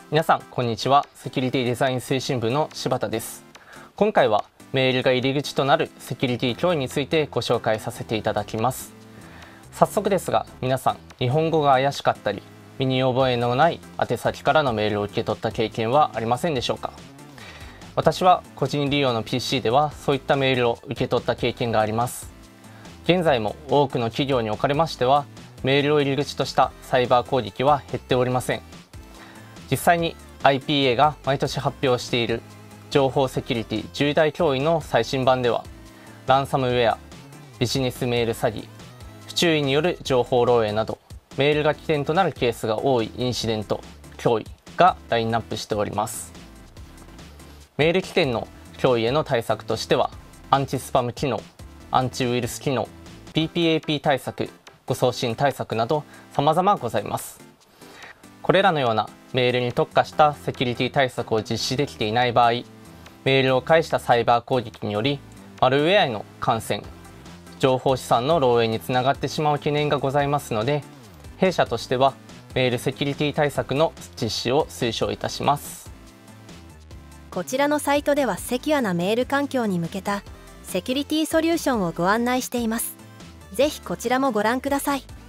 皆さんこんにちは。セキュリティデザイン推進部の柴田です。今回はメールが入り口となるセキュリティ脅威についてご紹介させていただきます。早速ですが、皆さん日本語が怪しかったり身に覚えのない宛先からのメールを受け取った経験はありませんでしょうか。私は個人利用の PC ではそういったメールを受け取った経験があります。現在も多くの企業におかれましてはメールを入り口としたサイバー攻撃は減っておりません。実際に IPA が毎年発表している情報セキュリティ重大脅威の最新版では、ランサムウェア、ビジネスメール詐欺、不注意による情報漏洩などメールが起点となるケースが多いインシデント、脅威がラインナップしております。メール起点の脅威への対策としては、アンチスパム機能、アンチウイルス機能、PPAP 対策、誤送信対策など様々ございます。これらのようなメールに特化したセキュリティ対策を実施できていない場合、メールを介したサイバー攻撃によりマルウェアへの感染、情報資産の漏洩につながってしまう懸念がございますので、弊社としてはメールセキュリティ対策の実施を推奨いたします。 こちらのサイトではセキュアなメール環境に向けたセキュリティソリューションをご案内しています。ぜひこちらもご覧ください。